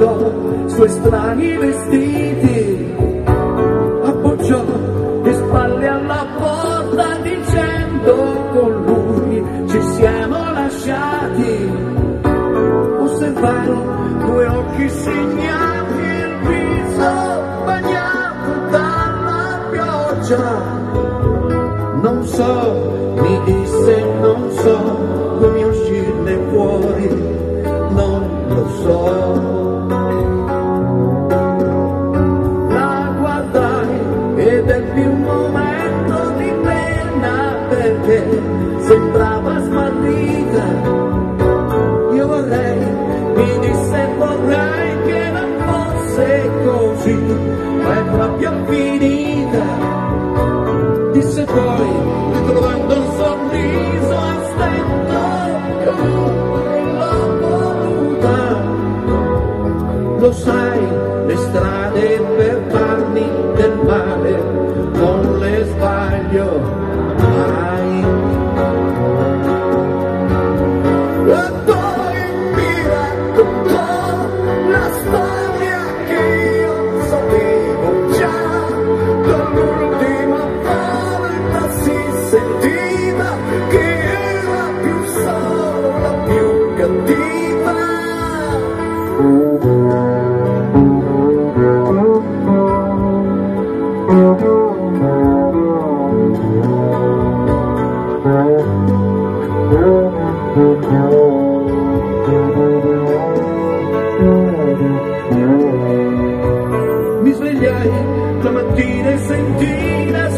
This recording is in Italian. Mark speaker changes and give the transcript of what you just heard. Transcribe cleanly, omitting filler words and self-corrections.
Speaker 1: guardò suoi strani vestiti, appoggiò le spalle alla porta dicendo con lui ci siamo lasciati. Osservai due occhi segnati, il viso bagnato dalla pioggia. Non so, mi disse, non so come uscirne fuori, non lo so. La guardai ed ebbi un momento di pena perché sembrava smarrita. Io vorrei, mi disse, vorrei che non fosse così, ma è proprio finita. Disse poi, trovando un sorriso a stento come l'ho voluta. Lo sai, le strade per farmi del male non le sbaglio mai. E poi mi raccontò la storia che io sapevo già. Dall'ultima volta si sentiva che era più sola, più cattiva. Mi svegliai la mattina e sentii la